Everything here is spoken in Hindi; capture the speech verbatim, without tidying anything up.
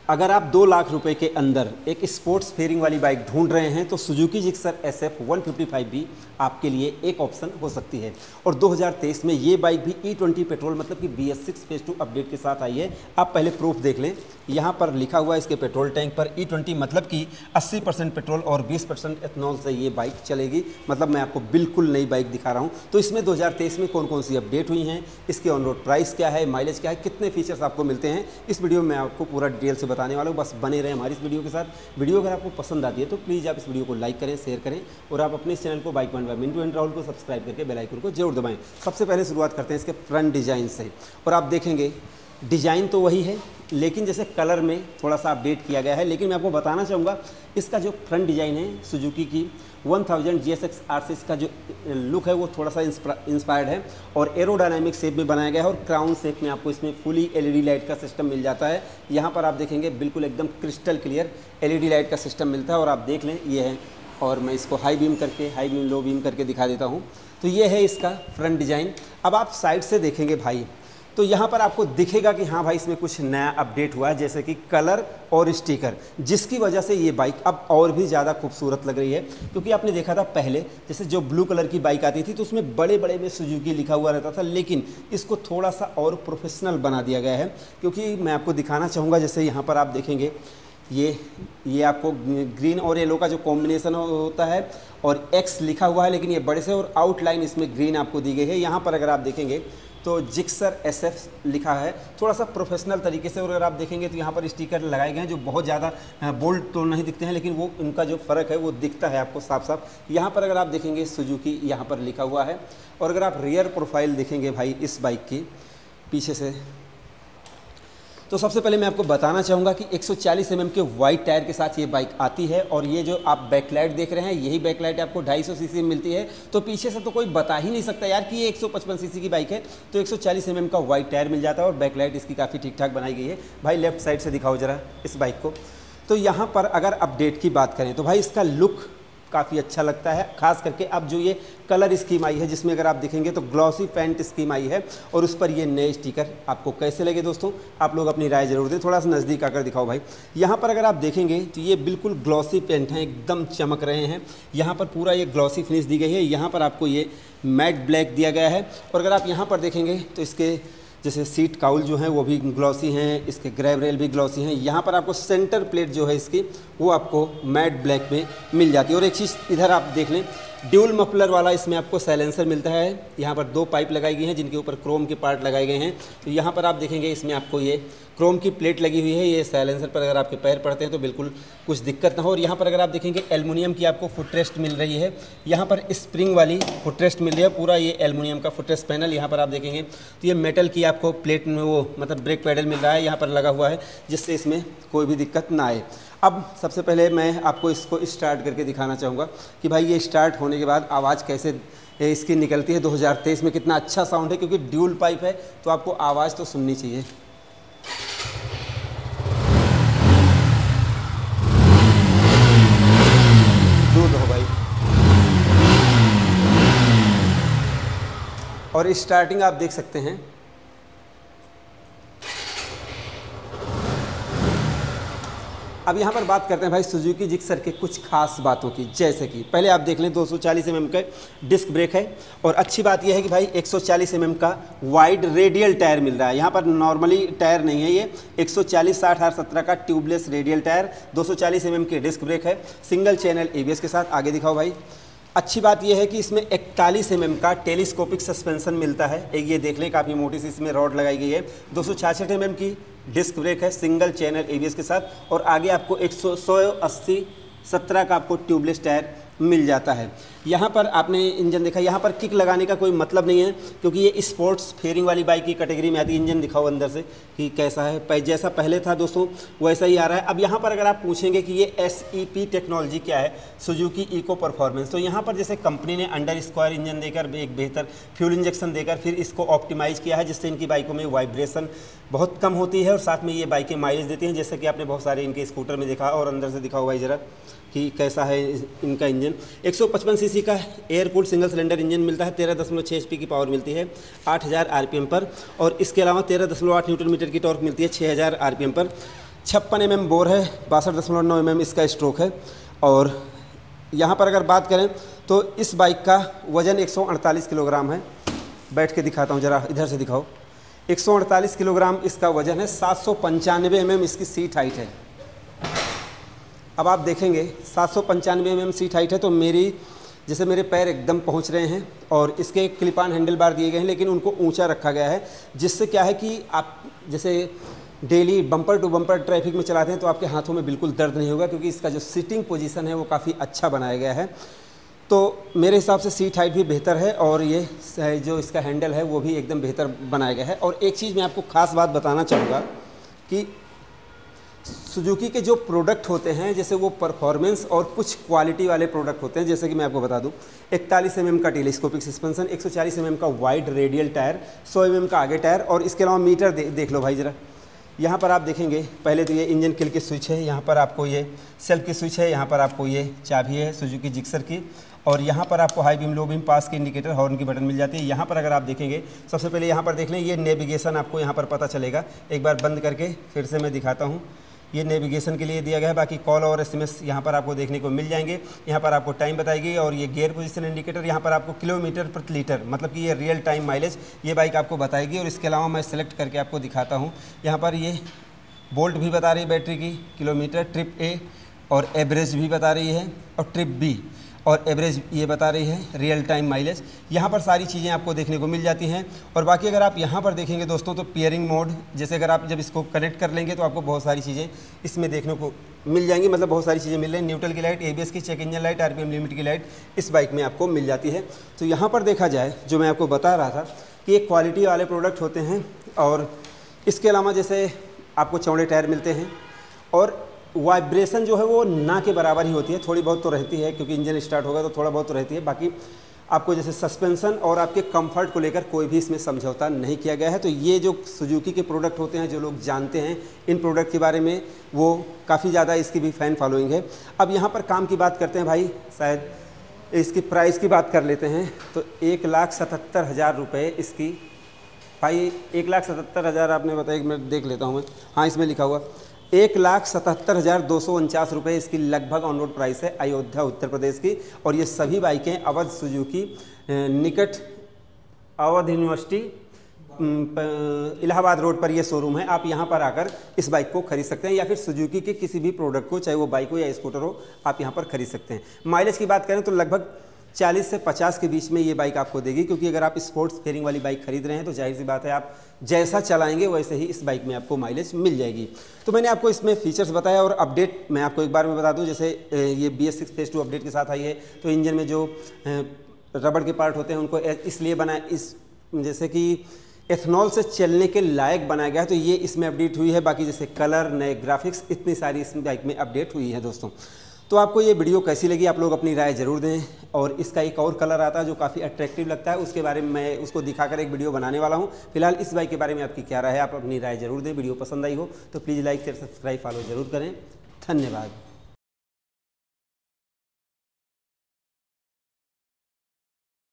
अगर आप दो लाख रुपए के अंदर एक स्पोर्ट्स फेयरिंग वाली बाइक ढूंढ रहे हैं तो Suzuki Gixxer S F one fifty five भी आपके लिए एक ऑप्शन हो सकती है। और दो हज़ार तेईस में ये बाइक भी ई ट्वेंटी पेट्रोल मतलब कि B S six phase two update के साथ आई है। आप पहले प्रूफ देख लें, यहाँ पर लिखा हुआ है इसके पेट्रोल टैंक पर ई ट्वेंटी मतलब कि अस्सी परसेंट पेट्रोल और बीस परसेंट एथनॉल से ये बाइक चलेगी। मतलब मैं आपको बिल्कुल नई बाइक दिखा रहा हूँ। तो इसमें दो हज़ार तेईस में कौन कौन सी अपडेट हुई हैं, इसके ऑन रोड प्राइस क्या है, माइलेज क्या है, कितने फीचर्स आपको मिलते हैं, इस वीडियो में मैं आपको पूरा डिटेल से बताने वाला हूँ। बस बने रहे हमारी इस वीडियो के साथ। वीडियो अगर आपको पसंद आती है तो प्लीज़ आप इस वीडियो को लाइक करें, शेयर करें और आप अपने इस चैनल को bike point by Mintu and Rahul को सब्सक्राइब करके बेल आइकन को जरूर दबाएं। सबसे पहले शुरुआत करते हैं इसके फ्रंट डिज़ाइन से। और आप देखेंगे डिज़ाइन तो वही है लेकिन जैसे कलर में थोड़ा सा अपडेट किया गया है। लेकिन मैं आपको बताना चाहूँगा इसका जो फ्रंट डिज़ाइन है सुजुकी की one thousand G S X R से इसका जो लुक है वो थोड़ा सा इंस्पायर्ड है और एरोडायनामिक शेप में बनाया गया है और क्राउन शेप में आपको इसमें फुली एलईडी लाइट का सिस्टम मिल जाता है। यहाँ पर आप देखेंगे बिल्कुल एकदम क्रिस्टल क्लियर एलईडी लाइट का सिस्टम मिलता है। और आप देख लें ये है, और मैं इसको हाई बीम करके हाई बीम लो बीम करके दिखा देता हूँ। तो ये है इसका फ्रंट डिज़ाइन। अब आप साइड से देखेंगे भाई तो यहाँ पर आपको दिखेगा कि हाँ भाई इसमें कुछ नया अपडेट हुआ है, जैसे कि कलर और स्टिकर, जिसकी वजह से ये बाइक अब और भी ज़्यादा खूबसूरत लग रही है। क्योंकि आपने देखा था पहले जैसे जो ब्लू कलर की बाइक आती थी तो उसमें बड़े बड़े में सुजुकी लिखा हुआ रहता था, लेकिन इसको थोड़ा सा और प्रोफेशनल बना दिया गया है। क्योंकि मैं आपको दिखाना चाहूँगा, जैसे यहाँ पर आप देखेंगे ये ये आपको ग्रीन और येलो का जो कॉम्बिनेशन होता है और एक्स लिखा हुआ है, लेकिन ये बड़े से और आउटलाइन इसमें ग्रीन आपको दी गई है। यहाँ पर अगर आप देखेंगे तो जिक्सर एस एफ लिखा है थोड़ा सा प्रोफेशनल तरीके से। और अगर आप देखेंगे तो यहाँ पर स्टिकर लगाए गए हैं जो बहुत ज़्यादा बोल्ड तो नहीं दिखते हैं, लेकिन वो उनका जो फ़र्क है वो दिखता है आपको साफ साफ। यहाँ पर अगर आप देखेंगे सुजुकी यहाँ पर लिखा हुआ है। और अगर आप रियर प्रोफाइल देखेंगे भाई इस बाइक की पीछे से, तो सबसे पहले मैं आपको बताना चाहूँगा कि एक सौ चालीस एम एम के वाइड टायर के साथ ये बाइक आती है। और ये जो आप बैकलाइट देख रहे हैं यही बैकलाइट आपको ढाई सौ सीसी में मिलती है। तो पीछे से तो कोई बता ही नहीं सकता यार कि ये एक सौ पचपन सीसी की बाइक है। तो एक सौ चालीस एम एम का वाइड टायर मिल जाता है और बैकलाइट इसकी काफ़ी ठीक ठाक बनाई गई है। भाई लेफ्ट साइड से दिखाओ जरा इस बाइक को। तो यहाँ पर अगर अपडेट की बात करें तो भाई इसका लुक काफ़ी अच्छा लगता है। खास करके अब जो ये कलर स्कीम आई है जिसमें अगर आप देखेंगे तो ग्लॉसी पेंट स्कीम आई है और उस पर ये नए स्टिकर आपको कैसे लगे दोस्तों, आप लोग अपनी राय जरूर दें। थोड़ा सा नज़दीक आकर दिखाओ भाई। यहाँ पर अगर आप देखेंगे तो ये बिल्कुल ग्लॉसी पेंट हैं, एकदम चमक रहे हैं। यहाँ पर पूरा ये ग्लॉसी फिनिश दी गई है। यहाँ पर आपको ये मैट ब्लैक दिया गया है। और अगर आप यहाँ पर देखेंगे तो इसके जैसे सीट काउल जो हैं वो भी ग्लॉसी हैं, इसके ग्रैब रेल भी ग्लॉसी हैं। यहाँ पर आपको सेंटर प्लेट जो है इसकी वो आपको मैट ब्लैक में मिल जाती है। और एक चीज़ इधर आप देख लें, ड्यूल मफलर वाला इसमें आपको साइलेंसर मिलता है। यहाँ पर दो पाइप लगाई गई हैं जिनके ऊपर क्रोम के पार्ट लगाए गए हैं। तो यहाँ पर आप देखेंगे इसमें आपको ये क्रोम की प्लेट लगी हुई है। ये साइलेंसर पर अगर आपके पैर पड़ते हैं तो बिल्कुल कुछ दिक्कत ना हो। और यहाँ पर अगर आप देखेंगे एल्युमिनियम की आपको फुटरेस्ट मिल रही है। यहाँ पर स्प्रिंग वाली फुटरेस्ट मिल रही है, पूरा ये एल्युमिनियम का फुटरेस्ट पैनल। यहाँ पर आप देखेंगे तो ये मेटल की आपको प्लेट में वो मतलब ब्रेक पैडल मिल रहा है यहाँ पर लगा हुआ है, जिससे इसमें कोई भी दिक्कत ना आए। अब सबसे पहले मैं आपको इसको स्टार्ट करके दिखाना चाहूँगा कि भाई ये स्टार्ट होने के बाद आवाज़ कैसे इसकी निकलती है। दो हज़ार तेईस में कितना अच्छा साउंड है, क्योंकि ड्यूल पाइप है तो आपको आवाज़ तो सुननी चाहिए। दूर रहो भाई। और स्टार्टिंग आप देख सकते हैं। अब यहाँ पर बात करते हैं भाई सुजुकी जिक्सर के कुछ खास बातों की। जैसे कि पहले आप देख लें दो सौ चालीस एम एम का डिस्क ब्रेक है। और अच्छी बात यह है कि भाई एक सौ चालीस एम एम का वाइड रेडियल टायर मिल रहा है। यहाँ पर नॉर्मली टायर नहीं है, ये एक सौ चालीस साठ आर सत्रह का ट्यूबलेस रेडियल टायर, दो सौ चालीस एम एम के डिस्क ब्रेक है, single channel A B S के साथ। आगे दिखाओ भाई। अच्छी बात यह है कि इसमें इकतालीस एम एम का टेलीस्कोपिक सस्पेंसन मिलता है। एक ये देख लें काफ़ी मोटी सी इसमें रॉड लगाई गई है। दो सौ छियासठ एम एम की डिस्क ब्रेक है, single channel A B S के साथ। और आगे आपको एक सौ सौ अस्सी सत्रह का आपको ट्यूबलेस टायर मिल जाता है। यहाँ पर आपने इंजन देखा, यहाँ पर किक लगाने का कोई मतलब नहीं है क्योंकि ये स्पोर्ट्स फेयरिंग वाली बाइक की कैटेगरी में आती है। इंजन दिखाओ अंदर से कि कैसा है, जैसा पहले था दोस्तों वैसा ही आ रहा है। अब यहाँ पर अगर आप पूछेंगे कि ये एस ई पी टेक्नोलॉजी क्या है, सुजुकी इको परफॉर्मेंस, तो यहाँ पर जैसे कंपनी ने अंडर स्क्वायर इंजन देकर एक बेहतर फ्यूल इंजेक्शन देकर फिर इसको ऑप्टिमाइज़ किया है, जिससे इनकी बाइकों में वाइब्रेशन बहुत कम होती है और साथ में ये बाइकें माइलेज देती हैं, जैसे कि आपने बहुत सारे इनके स्कूटर में देखा। और अंदर से दिखाओ भाई ज़रा कि कैसा है इनका इंजन। एक सौ पचपन सीसी का air cooled single cylinder engine मिलता है, तेरह दशमलव छः एच पी की पावर मिलती है आठ हज़ार आर पी एम पर। और इसके अलावा तेरह दशमलव आठ न्यूटन मीटर की टॉर्क मिलती है छः हज़ार आर पी एम पर। छप्पन एम एम बोर है, बासठ दशमलव नौ एम एम इसका स्ट्रोक है। और यहाँ पर अगर बात करें तो इस बाइक का वज़न एक सौ अड़तालीस किलोग्राम है। बैठ के दिखाता हूँ, ज़रा इधर से दिखाओ। एक सौ अड़तालीस किलोग्राम इसका वज़न है। सात सौ पंचानवे एम एम इसकी सीट हाइट है। अब आप देखेंगे सात सौ पंचानवे एम एम सीट हाइट है, तो मेरी जैसे मेरे पैर एकदम पहुंच रहे हैं। और इसके क्लिप ऑन हैंडल बार दिए गए हैं, लेकिन उनको ऊंचा रखा गया है, जिससे क्या है कि आप जैसे daily bumper to bumper traffic में चलाते हैं तो आपके हाथों में बिल्कुल दर्द नहीं होगा, क्योंकि इसका जो सीटिंग पोजीशन है वो काफ़ी अच्छा बनाया गया है। तो मेरे हिसाब से सीट हाइट भी बेहतर है और ये जो इसका हैंडल है वो भी एकदम बेहतर बनाया गया है। और एक चीज़ मैं आपको ख़ास बात बताना चाहूँगा कि सुजुकी के जो प्रोडक्ट होते हैं, जैसे वो परफॉर्मेंस और कुछ क्वालिटी वाले प्रोडक्ट होते हैं, जैसे कि मैं आपको बता दूं, इकतालीस एम एम का टेलीस्कोपिक सस्पेंशन, एक सौ चालीस एम एम का वाइड रेडियल टायर, सौ एम एम का आगे टायर। और इसके अलावा मीटर दे, देख लो भाई ज़रा। यहाँ पर आप देखेंगे पहले तो ये इंजन किल की स्विच है, यहाँ पर आपको ये सेल्फ की स्विच है, यहाँ पर आपको ये चाबी है सुजुकी जिक्सर की, और यहाँ पर आपको हाई बीम लो बीम पास के इंडिकेटर हॉर्न की बटन मिल जाती है। यहाँ पर अगर आप देखेंगे, सबसे पहले यहाँ पर देख लें, ये नेविगेशन आपको यहाँ पर पता चलेगा। एक बार बंद करके फिर से मैं दिखाता हूँ। ये नेविगेशन के लिए दिया गया है। बाकी कॉल और एसएमएस यहाँ पर आपको देखने को मिल जाएंगे। यहाँ पर आपको टाइम बताएगी, और ये गियर पोजीशन इंडिकेटर यहाँ पर आपको किलोमीटर प्रति लीटर, मतलब कि ये रियल टाइम माइलेज ये बाइक आपको बताएगी। और इसके अलावा मैं सेलेक्ट करके आपको दिखाता हूँ। यहाँ पर ये वोल्ट भी बता रही है बैटरी की, किलोमीटर, ट्रिप ए, और एवरेज भी बता रही है, और ट्रिप बी और एवरेज ये बता रही है, रियल टाइम माइलेज। यहाँ पर सारी चीज़ें आपको देखने को मिल जाती हैं। और बाकी अगर आप यहाँ पर देखेंगे दोस्तों, तो पियरिंग मोड, जैसे अगर आप जब इसको कनेक्ट कर लेंगे तो आपको बहुत सारी चीज़ें इसमें देखने को मिल जाएंगी, मतलब बहुत सारी चीज़ें मिल रही हैं। न्यूट्रल की लाइट, एबीएस की, check engine light, RPM limit की लाइट इस बाइक में आपको मिल जाती है। तो यहाँ पर देखा जाए, जो मैं आपको बता रहा था कि एक क्वालिटी वाले प्रोडक्ट होते हैं। और इसके अलावा जैसे आपको चौड़े टायर मिलते हैं, और वाइब्रेशन जो है वो ना के बराबर ही होती है, थोड़ी बहुत तो रहती है, क्योंकि इंजन स्टार्ट होगा तो थोड़ा बहुत तो रहती है। बाकी आपको जैसे सस्पेंशन और आपके कंफर्ट को लेकर कोई भी इसमें समझौता नहीं किया गया है। तो ये जो सुजुकी के प्रोडक्ट होते हैं, जो लोग जानते हैं इन प्रोडक्ट के बारे में, वो काफ़ी ज़्यादा इसकी भी फ़ैन फॉलोइंग है। अब यहाँ पर काम की बात करते हैं भाई, शायद इसकी प्राइस की बात कर लेते हैं। तो एक लाख सतहत्तर हज़ार रुपये इसकी, भाई एक लाख सतहत्तर हज़ार आपने बताया, एक मिनट देख लेता हूँ मैं। हाँ, इसमें लिखा हुआ एक लाख सतहत्तर हज़ार दो सौ उनचास रुपये इसकी लगभग ऑन रोड प्राइस है, अयोध्या उत्तर प्रदेश की। और ये सभी बाइकें अवध सुजुकी निकट अवध यूनिवर्सिटी इलाहाबाद रोड पर ये शोरूम है। आप यहाँ पर आकर इस बाइक को खरीद सकते हैं, या फिर सुजुकी के किसी भी प्रोडक्ट को, चाहे वो बाइक हो या स्कूटर हो, आप यहाँ पर खरीद सकते हैं। माइलेज की बात करें तो लगभग चालीस से पचास के बीच में ये बाइक आपको देगी, क्योंकि अगर आप स्पोर्ट्स फेयरिंग वाली बाइक खरीद रहे हैं तो जाहिर सी बात है आप जैसा चलाएंगे वैसे ही इस बाइक में आपको माइलेज मिल जाएगी। तो मैंने आपको इसमें फीचर्स बताया, और अपडेट मैं आपको एक बार में बता दूं, जैसे ये B S six phase two update के साथ आई है। तो इंजन में जो रबड़ के पार्ट होते हैं उनको इसलिए बनाए, इस जैसे कि एथनॉल से चलने के लायक बनाया गया है, तो ये इसमें अपडेट हुई है। बाकी जैसे कलर, नए ग्राफिक्स, इतनी सारी इस बाइक में अपडेट हुई है दोस्तों। तो आपको ये वीडियो कैसी लगी, आप लोग अपनी राय ज़रूर दें। और इसका एक और कलर आता है जो काफ़ी अट्रैक्टिव लगता है, उसके बारे में मैं उसको दिखाकर एक वीडियो बनाने वाला हूँ। फिलहाल इस बाइक के बारे में आपकी क्या राय है, आप अपनी राय ज़रूर दें। वीडियो पसंद आई हो तो please like share subscribe follow ज़रूर करें। धन्यवाद।